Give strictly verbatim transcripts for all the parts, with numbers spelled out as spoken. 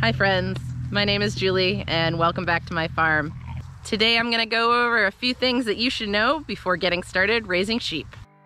Hi friends, my name is Julie and welcome back to my farm. Today I'm going to go over a few things that you should know before getting started raising sheep.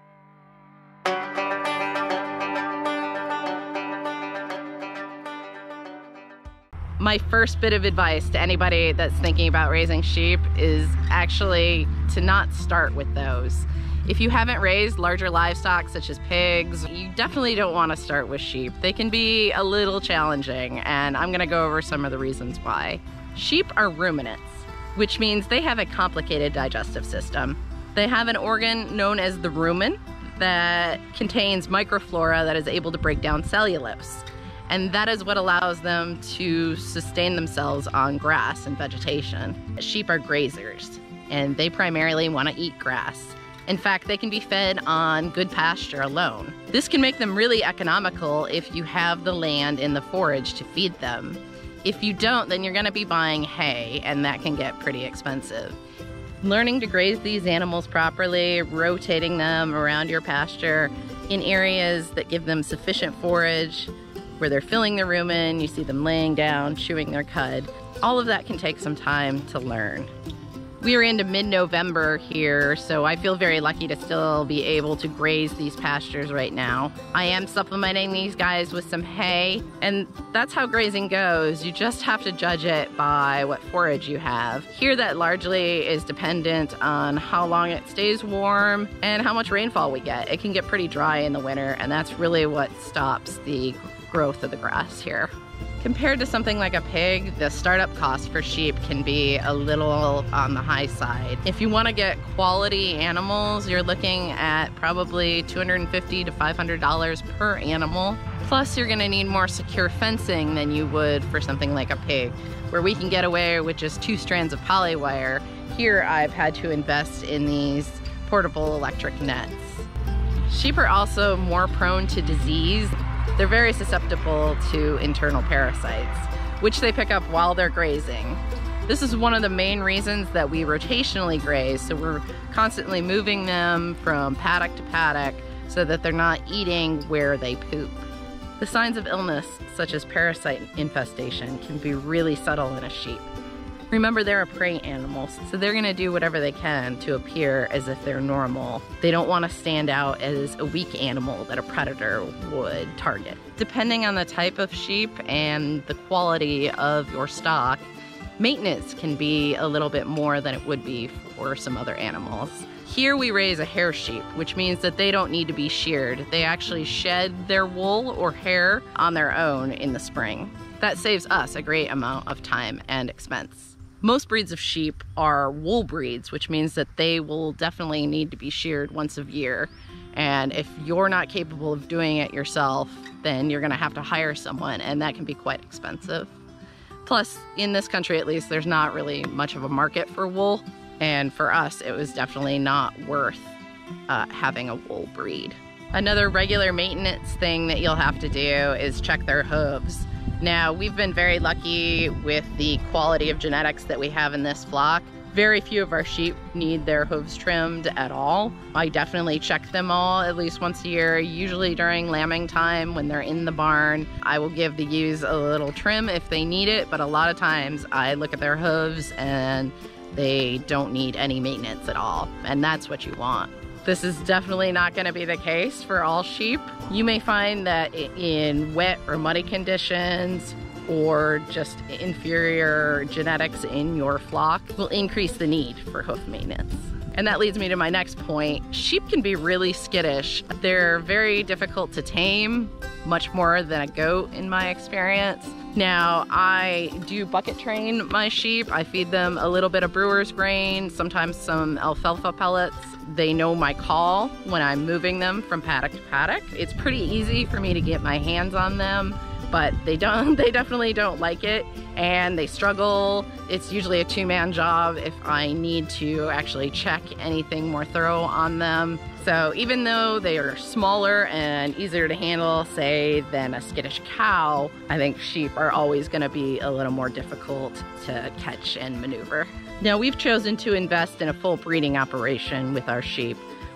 My first bit of advice to anybody that's thinking about raising sheep is actually to not start with those. If you haven't raised larger livestock such as pigs, you definitely don't want to start with sheep. They can be a little challenging, and I'm going to go over some of the reasons why. Sheep are ruminants, which means they have a complicated digestive system. They have an organ known as the rumen that contains microflora that is able to break down cellulose. And that is what allows them to sustain themselves on grass and vegetation. Sheep are grazers, and they primarily want to eat grass. In fact, they can be fed on good pasture alone. This can make them really economical if you have the land and the forage to feed them. If you don't, then you're going to be buying hay, and that can get pretty expensive. Learning to graze these animals properly, rotating them around your pasture in areas that give them sufficient forage, where they're filling their rumen, you see them laying down, chewing their cud. All of that can take some time to learn. We are into mid-November here, so I feel very lucky to still be able to graze these pastures right now. I am supplementing these guys with some hay, and that's how grazing goes. You just have to judge it by what forage you have. Here that largely is dependent on how long it stays warm and how much rainfall we get. It can get pretty dry in the winter, and that's really what stops the growth of the grass here. Compared to something like a pig, the startup cost for sheep can be a little on the high side. If you want to get quality animals, you're looking at probably two hundred fifty to five hundred dollars per animal. Plus, you're going to need more secure fencing than you would for something like a pig, where we can get away with just two strands of polywire. Here, I've had to invest in these portable electric nets. Sheep are also more prone to disease. They're very susceptible to internal parasites, which they pick up while they're grazing. This is one of the main reasons that we rotationally graze, so we're constantly moving them from paddock to paddock so that they're not eating where they poop. The signs of illness, such as parasite infestation, can be really subtle in a sheep. Remember, they're a prey animal, so they're going to do whatever they can to appear as if they're normal. They don't want to stand out as a weak animal that a predator would target. Depending on the type of sheep and the quality of your stock, maintenance can be a little bit more than it would be for some other animals. Here we raise a hair sheep, which means that they don't need to be sheared. They actually shed their wool or hair on their own in the spring. That saves us a great amount of time and expense. Most breeds of sheep are wool breeds, which means that they will definitely need to be sheared once a year. And if you're not capable of doing it yourself, then you're gonna have to hire someone, and that can be quite expensive. Plus, in this country at least, there's not really much of a market for wool. And for us, it was definitely not worth uh, having a wool breed. Another regular maintenance thing that you'll have to do is check their hooves. Now, we've been very lucky with the quality of genetics that we have in this flock. Very few of our sheep need their hooves trimmed at all. I definitely check them all at least once a year, usually during lambing time when they're in the barn. I will give the ewes a little trim if they need it, but a lot of times I look at their hooves and they don't need any maintenance at all, and that's what you want. This is definitely not going to be the case for all sheep. You may find that in wet or muddy conditions or just inferior genetics in your flock will increase the need for hoof maintenance. And that leads me to my next point. Sheep can be really skittish. They're very difficult to tame, much more than a goat in my experience. Now, I do bucket train my sheep. I feed them a little bit of brewer's grain, sometimes some alfalfa pellets. They know my call when I'm moving them from paddock to paddock. It's pretty easy for me to get my hands on them, but they don't, they definitely don't like it, and they struggle. It's usually a two-man job if I need to actually check anything more thorough on them. So even though they are smaller and easier to handle, say, than a skittish cow, I think sheep are always going to be a little more difficult to catch and maneuver. Now, we've chosen to invest in a full breeding operation with our sheep,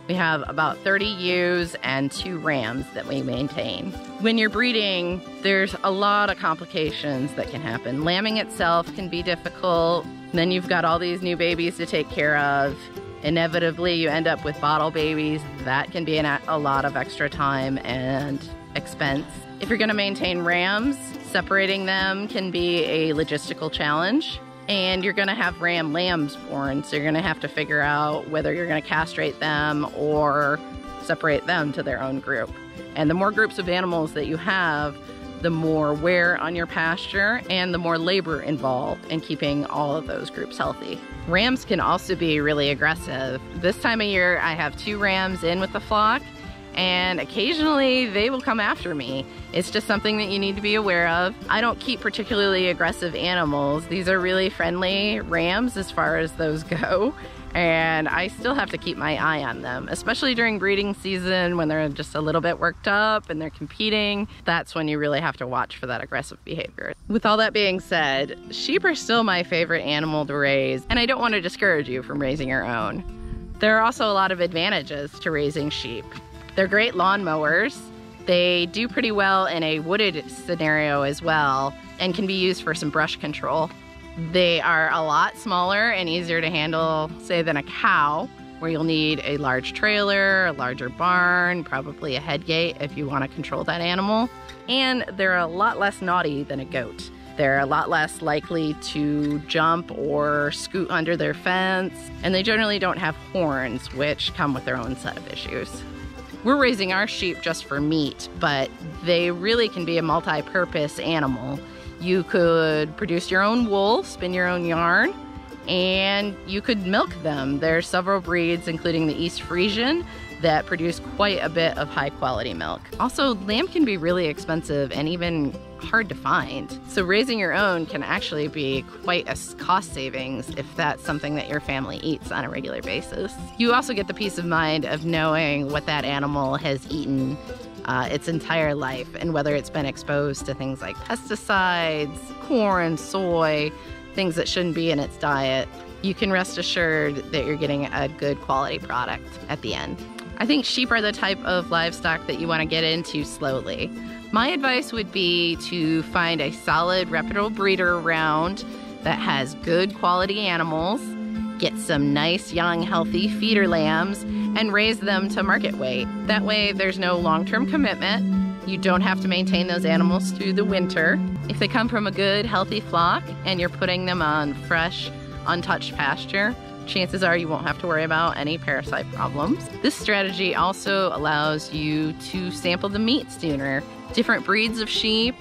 We have about thirty ewes and two rams that we maintain. When you're breeding, there's a lot of complications that can happen. Lambing itself can be difficult. Then you've got all these new babies to take care of. Inevitably, you end up with bottle babies. That can be an, a lot of extra time and expense. If you're gonna maintain rams, separating them can be a logistical challenge. And you're gonna have ram lambs born, so you're gonna have to figure out whether you're gonna castrate them or separate them to their own group. And the more groups of animals that you have, the more wear on your pasture and the more labor involved in keeping all of those groups healthy. Rams can also be really aggressive. This time of year, I have two rams in with the flock, and occasionally they will come after me. It's just something that you need to be aware of. I don't keep particularly aggressive animals. These are really friendly rams as far as those go, and I still have to keep my eye on them, especially during breeding season when they're just a little bit worked up and they're competing. That's when you really have to watch for that aggressive behavior. With all that being said, sheep are still my favorite animal to raise, and I don't want to discourage you from raising your own. There are also a lot of advantages to raising sheep. They're great lawn mowers. They do pretty well in a wooded scenario as well, and can be used for some brush control. They are a lot smaller and easier to handle, say, than a cow, where you'll need a large trailer, a larger barn, probably a head gate if you want to control that animal. And they're a lot less naughty than a goat. They're a lot less likely to jump or scoot under their fence, and they generally don't have horns, which come with their own set of issues. We're raising our sheep just for meat, but they really can be a multi-purpose animal. You could produce your own wool, spin your own yarn, and you could milk them. There are several breeds, including the East Frisian, that produce quite a bit of high quality milk. Also, lamb can be really expensive and even hard to find. So raising your own can actually be quite a cost savings if that's something that your family eats on a regular basis. You also get the peace of mind of knowing what that animal has eaten uh, its entire life, and whether it's been exposed to things like pesticides, corn, soy, things that shouldn't be in its diet. You can rest assured that you're getting a good quality product at the end. I think sheep are the type of livestock that you want to get into slowly. My advice would be to find a solid, reputable breeder around that has good quality animals, get some nice, young, healthy feeder lambs, and raise them to market weight. That way, there's no long-term commitment. You don't have to maintain those animals through the winter. If they come from a good, healthy flock and you're putting them on fresh, untouched pasture, chances are you won't have to worry about any parasite problems. This strategy also allows you to sample the meat sooner. Different breeds of sheep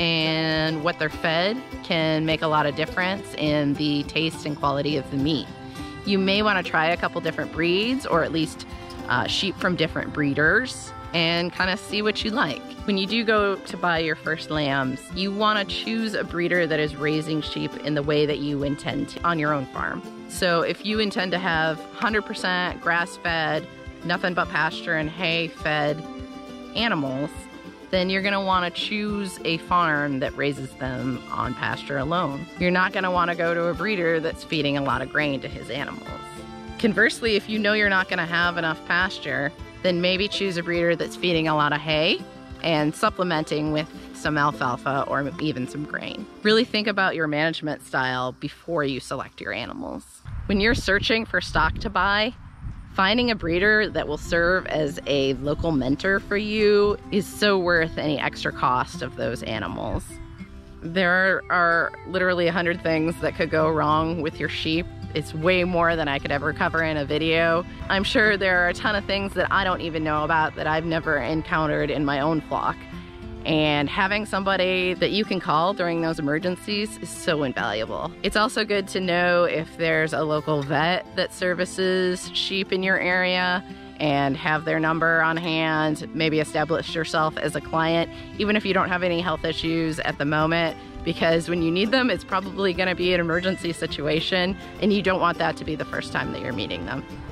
and what they're fed can make a lot of difference in the taste and quality of the meat. You may want to try a couple different breeds, or at least uh, sheep from different breeders, and kind of see what you like. When you do go to buy your first lambs, you want to choose a breeder that is raising sheep in the way that you intend to on your own farm. So if you intend to have one hundred percent grass-fed, nothing but pasture and hay-fed animals, then you're going to want to choose a farm that raises them on pasture alone. You're not going to want to go to a breeder that's feeding a lot of grain to his animals. Conversely, if you know you're not going to have enough pasture, then maybe choose a breeder that's feeding a lot of hay and supplementing with some alfalfa or even some grain. Really think about your management style before you select your animals. When you're searching for stock to buy, finding a breeder that will serve as a local mentor for you is so worth any extra cost of those animals. There are literally a hundred things that could go wrong with your sheep. It's way more than I could ever cover in a video. I'm sure there are a ton of things that I don't even know about that I've never encountered in my own flock. And having somebody that you can call during those emergencies is so invaluable. It's also good to know if there's a local vet that services sheep in your area and have their number on hand. Maybe establish yourself as a client, even if you don't have any health issues at the moment, because when you need them, it's probably going to be an emergency situation, and you don't want that to be the first time that you're meeting them.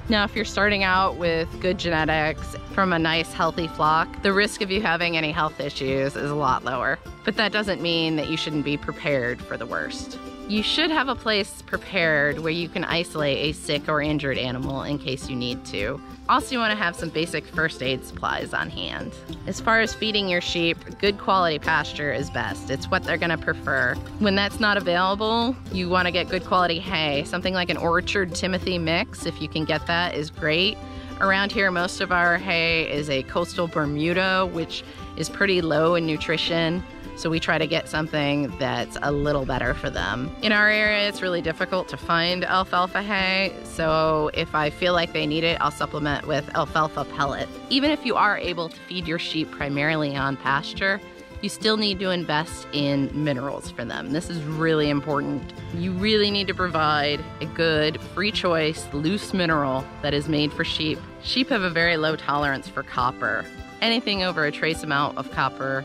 Now, if you're starting out with good genetics from a nice, healthy flock, the risk of you having any health issues is a lot lower. But that doesn't mean that you shouldn't be prepared for the worst. You should have a place prepared where you can isolate a sick or injured animal in case you need to. Also, you want to have some basic first aid supplies on hand. As far as feeding your sheep, good quality pasture is best. It's what they're going to prefer. When that's not available, you want to get good quality hay. Something like an Orchard Timothy mix, if you can get that, is great. Around here, most of our hay is a Coastal Bermuda, which is pretty low in nutrition. So we try to get something that's a little better for them. In our area, it's really difficult to find alfalfa hay, so if I feel like they need it, I'll supplement with alfalfa pellet. Even if you are able to feed your sheep primarily on pasture, you still need to invest in minerals for them. This is really important. You really need to provide a good, free choice, loose mineral that is made for sheep. Sheep have a very low tolerance for copper. Anything over a trace amount of copper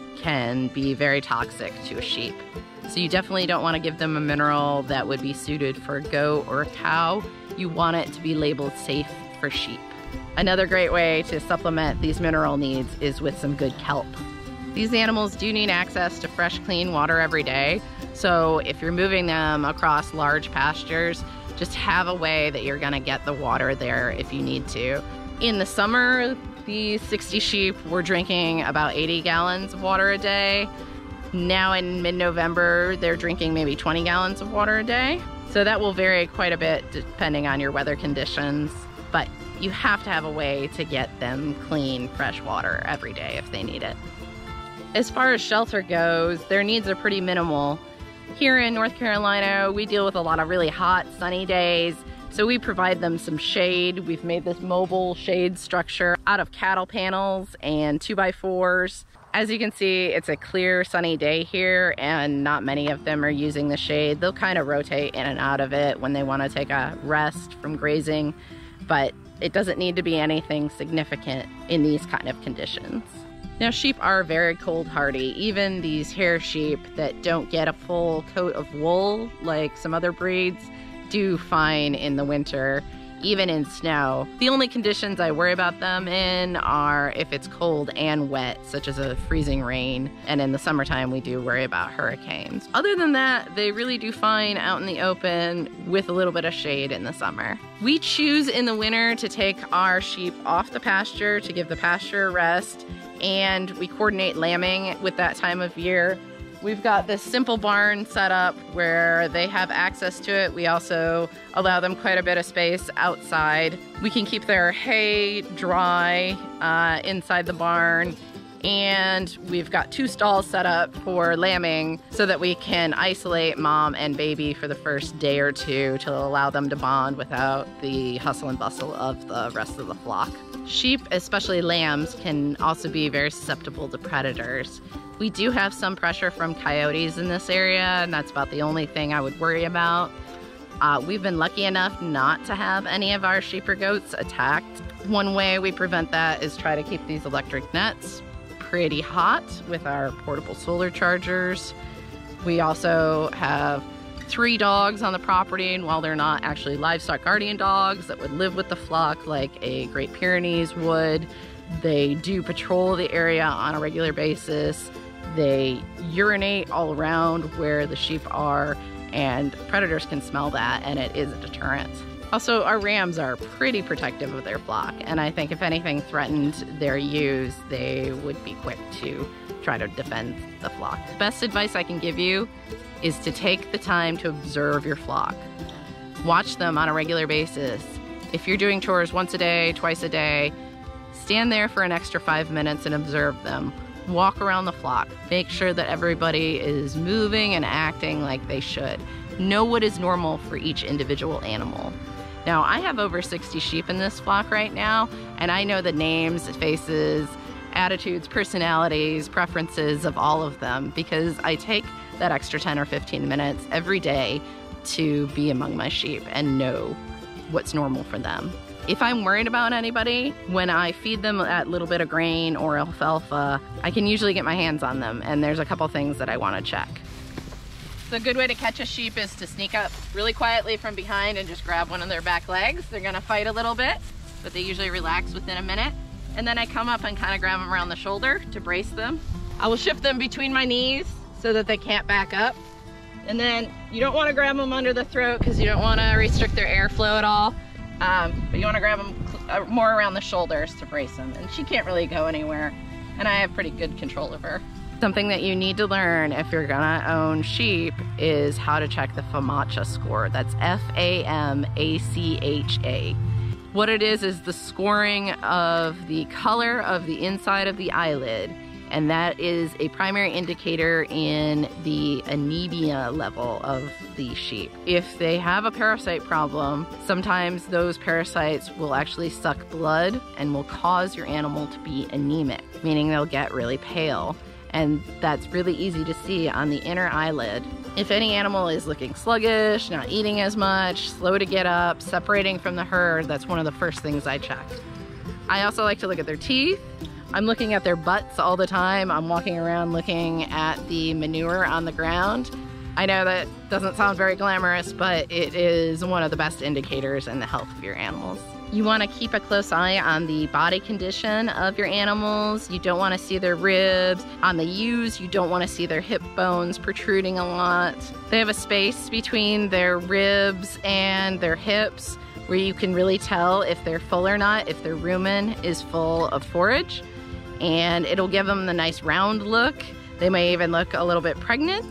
can be very toxic to a sheep. So you definitely don't want to give them a mineral that would be suited for a goat or a cow. You want it to be labeled safe for sheep. Another great way to supplement these mineral needs is with some good kelp. These animals do need access to fresh, clean water every day. So if you're moving them across large pastures, just have a way that you're going to get the water there if you need to. In the summer, these sixty sheep were drinking about eighty gallons of water a day. Now in mid-November, they're drinking maybe twenty gallons of water a day. So that will vary quite a bit depending on your weather conditions, but you have to have a way to get them clean, fresh water every day if they need it. As far as shelter goes, their needs are pretty minimal. Here in North Carolina, we deal with a lot of really hot, sunny days. So we provide them some shade. We've made this mobile shade structure out of cattle panels and two by fours. As you can see, it's a clear sunny day here and not many of them are using the shade. They'll kind of rotate in and out of it when they want to take a rest from grazing, but it doesn't need to be anything significant in these kind of conditions. Now, sheep are very cold hardy. Even these hair sheep that don't get a full coat of wool like some other breeds do fine in the winter, even in snow. The only conditions I worry about them in are if it's cold and wet, such as a freezing rain, and in the summertime we do worry about hurricanes. Other than that, they really do fine out in the open with a little bit of shade in the summer. We choose in the winter to take our sheep off the pasture to give the pasture a rest, and we coordinate lambing with that time of year. We've got this simple barn set up where they have access to it. We also allow them quite a bit of space outside. We can keep their hay dry uh, inside the barn. And we've got two stalls set up for lambing so that we can isolate mom and baby for the first day or two to allow them to bond without the hustle and bustle of the rest of the flock. Sheep, especially lambs, can also be very susceptible to predators. We do have some pressure from coyotes in this area, and that's about the only thing I would worry about. Uh, we've been lucky enough not to have any of our sheep or goats attacked. One way we prevent that is try to keep these electric nets pretty hot with our portable solar chargers. We also have three dogs on the property, and while they're not actually livestock guardian dogs that would live with the flock like a Great Pyrenees would, they do patrol the area on a regular basis. They urinate all around where the sheep are, and predators can smell that, and it is a deterrent. Also, our rams are pretty protective of their flock, and I think if anything threatened their ewes, they would be quick to try to defend the flock. The best advice I can give you is to take the time to observe your flock. Watch them on a regular basis. If you're doing chores once a day, twice a day, stand there for an extra five minutes and observe them. Walk around the flock. Make sure that everybody is moving and acting like they should. Know what is normal for each individual animal. Now, I have over sixty sheep in this flock right now, and I know the names, faces, attitudes, personalities, preferences of all of them because I take that extra ten or fifteen minutes every day to be among my sheep and know what's normal for them. If I'm worried about anybody, when I feed them that little bit of grain or alfalfa, I can usually get my hands on them, and there's a couple things that I want to check. So a good way to catch a sheep is to sneak up really quietly from behind and just grab one of their back legs. They're gonna fight a little bit, but they usually relax within a minute. And then I come up and kind of grab them around the shoulder to brace them. I will shift them between my knees so that they can't back up. And then you don't want to grab them under the throat because you don't want to restrict their airflow at all. Um, but you want to grab them more around the shoulders to brace them. And she can't really go anywhere. And I have pretty good control of her. Something that you need to learn if you're gonna own sheep is how to check the FAMACHA score. That's F A M A C H A. What it is is the scoring of the color of the inside of the eyelid. And that is a primary indicator in the anemia level of the sheep. If they have a parasite problem, sometimes those parasites will actually suck blood and will cause your animal to be anemic, meaning they'll get really pale. And that's really easy to see on the inner eyelid. If any animal is looking sluggish, not eating as much, slow to get up, separating from the herd, that's one of the first things I check. I also like to look at their teeth. I'm looking at their butts all the time. I'm walking around looking at the manure on the ground. I know that doesn't sound very glamorous, but it is one of the best indicators in the health of your animals. You want to keep a close eye on the body condition of your animals. You don't want to see their ribs. On the ewes, you don't want to see their hip bones protruding a lot. They have a space between their ribs and their hips where you can really tell if they're full or not, if their rumen is full of forage. And it'll give them the nice round look. They may even look a little bit pregnant.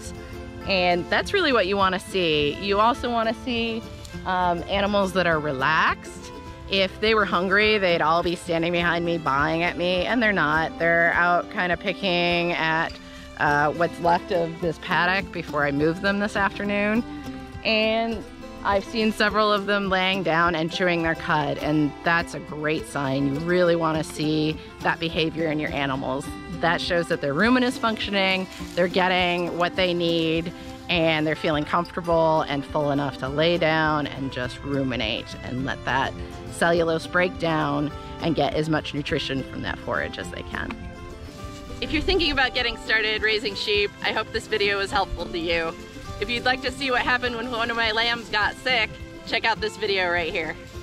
And that's really what you want to see. You also want to see um, animals that are relaxed. If they were hungry, they'd all be standing behind me, baaing at me, and they're not. They're out kind of picking at uh, what's left of this paddock before I move them this afternoon. And I've seen several of them laying down and chewing their cud, and that's a great sign. You really want to see that behavior in your animals. That shows that their rumen is functioning, they're getting what they need, and they're feeling comfortable and full enough to lay down and just ruminate and let that cellulose break down and get as much nutrition from that forage as they can. If you're thinking about getting started raising sheep, I hope this video was helpful to you. If you'd like to see what happened when one of my lambs got sick, check out this video right here.